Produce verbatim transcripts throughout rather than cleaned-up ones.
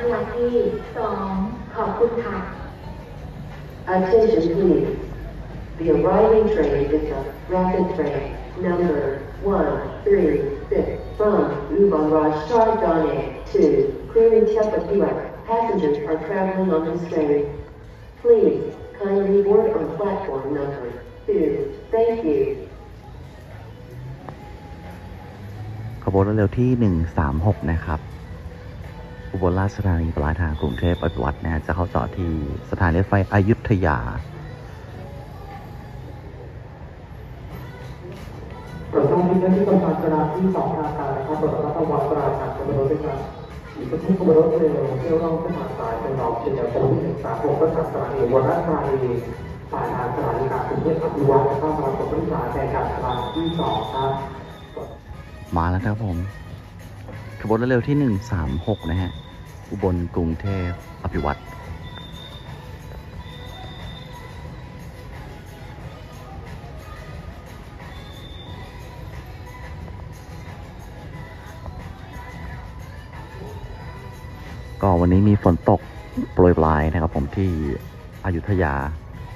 ขยักที่สองขอบคุณค่ะ Attention please. The arriving train is a rapid train number one three six from Ubon Rajdhani to Kurintepatiwak. Passengers are traveling on this train. Please kindly board on platform number two. Thank you. ขบวนรถเร็วที่หนึ่งสามหกนะครับอุบลราชธานีปลายทางกรุงเทพอภิวัตรนะฮะจะเข้าต่อที่สถานีรถไฟอยุธยาโปรดทราบที่ที่ประชาชนที่สองทางการนะครับโปรดรับระวังตราการขบวนรถด้วยครับอีกที่ขบวนรถเร็วเที่ยวร่องเส้นทางสายเป็นรองเชียร์โปรที่หนึ่งสามหกก็จากสถานีอุบลราชธานีสายทางสถานีกลางกรุงเทพอภิวัตรนะครับสำหรับผู้โดยสารในการสถานีที่สองครับมาแล้วครับผมขบวนรถเร็วที่หนึ่งสามหกนะฮะอุบลกรุงเทพอภิวัตรก็วันนี้มีฝนตกโปรยปลายนะครับผมที่อยุธยา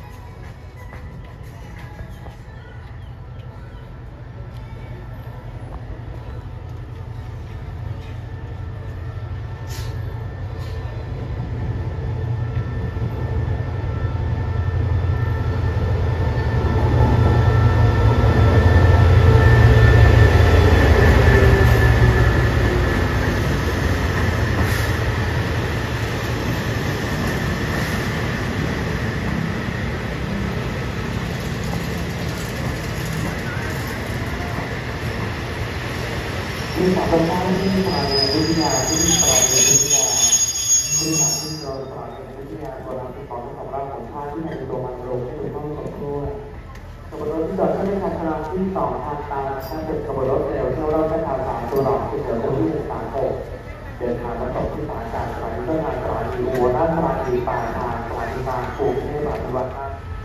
ที่สามเป็นท่าที่สถานีวิทยาที่สถานีวิทยาที่สถานีเราสถานีวิทยาตัวรับผิดชอบของเราของท่าที่ในตัวมันลงที่ต้องสมควรขบวนรถที่จอดที่ในทางคณะที่สองทางตาถ้าเป็นขบวนรถเร็วเที่ยวเราจะทางสามตัวหลอกที่เดียวที่หนึ่งสามหกเดินทางมาตกที่สายการสถานีต้นทางสถานีอุบลราชธานีปลายทางสถานีบางปูกรุงเทพอภิวัตร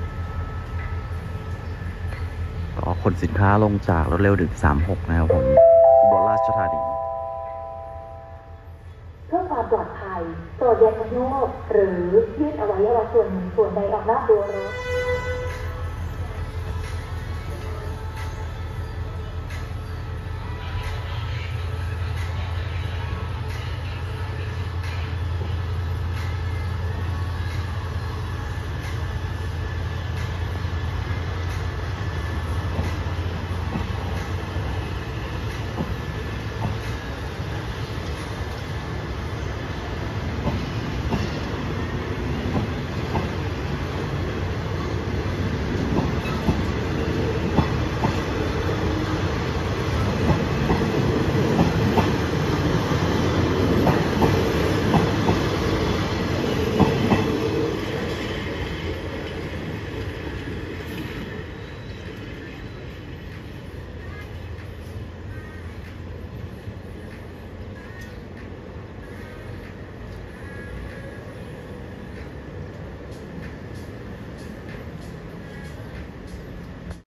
ก็ขนสินค้าลงจากรถเร็วหนึ่งสามหกนะครับผมอุบลราชธานีเพื่อความปลอดภัยโปรดอย่าขโยกหรือยืดอวัยวะส่วนหนึ่งส่วนใดออกนอกตัวรถ